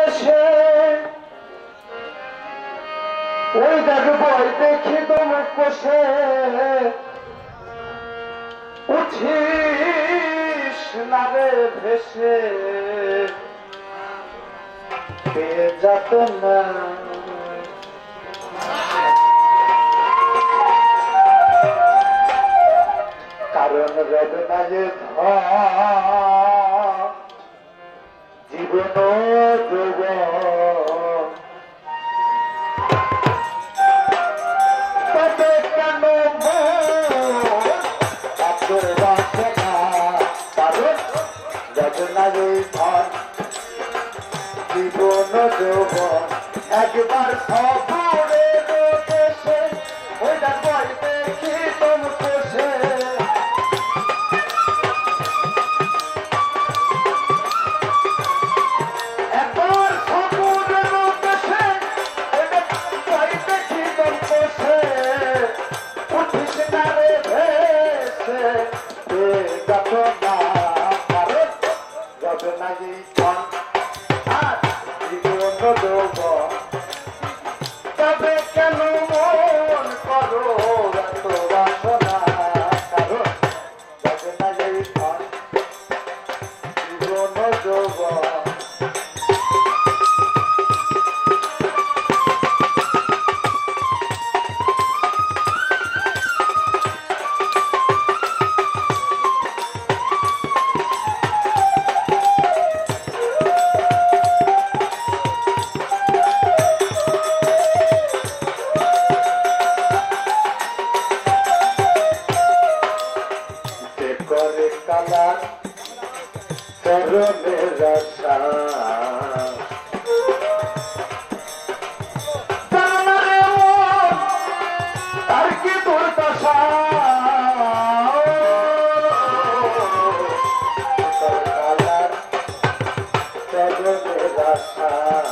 দেশে ওই দেখ বই দেখি দমক কষে উঠিস না রে ভেসে পেয়ে যাত না কারণ বেদনায় জীবন যৌব তবে কেন বাঁচে না কারণ বেদনায় জীবন যৌব একবার সবরে দেশে ওইটা বই দেখি তোম কোষে তবে কেন মন করো এত বাসনা কারণ যাবে না যেই ধন জীবন যৌবন করে কালার চরণের আশা তার কি দুর্দশা কালার চরণের আশা